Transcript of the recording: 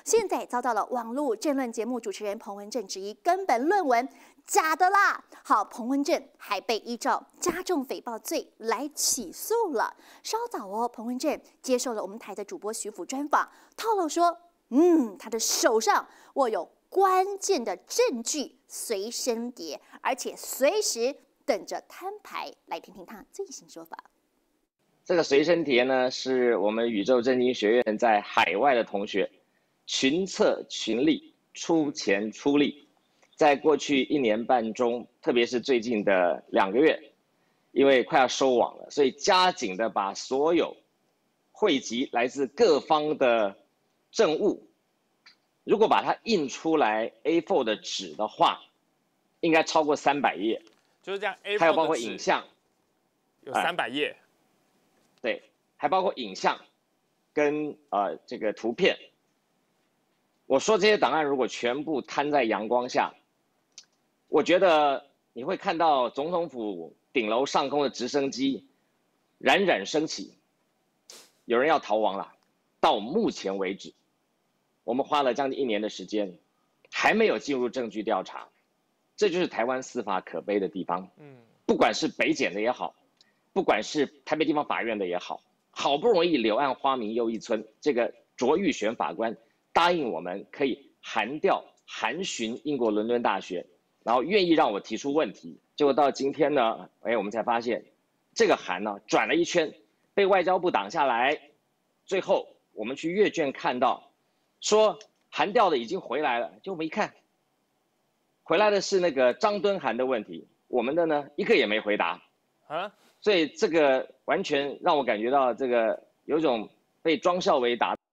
现在遭到了网络政论节目主持人彭文正质疑，根本论文假的啦。好，彭文正还被依照加重诽谤罪来起诉了。稍早哦，彭文正接受了我们台的主播徐府专访，透露说，他的手上握有关键的证据随身碟，而且随时等着摊牌。来听听他最新说法。 这个随身碟呢，是我们宇宙政经学院在海外的同学群策群力、出钱出力，在过去1年半中，特别是最近的2个月，因为快要收网了，所以加紧的把所有汇集来自各方的证物，如果把它印出来 A4 的纸的话，应该超过300页， 就是这样 A4 的纸， 还有包括影像， 有300页。 对，还包括影像跟这个图片。我说这些档案如果全部摊在阳光下，我觉得你会看到总统府顶楼上空的直升机冉冉升起，有人要逃亡了。到目前为止，我们花了将近1年的时间，还没有进入证据调查，这就是台湾司法可悲的地方。不管是北检的也好，不管是台北地方法院的也好，好不容易柳暗花明又一村，这个卓玉璇法官答应我们可以函询英国伦敦大学，然后愿意让我提出问题。结果到今天呢，我们才发现这个函呢转了一圈，被外交部挡下来。最后我们去阅卷看到，说函调的已经回来了，就我们一看，回来的是那个张敦涵的问题，我们的呢一个也没回答啊。所以这个完全让我感觉到这个有种被庄孝伟打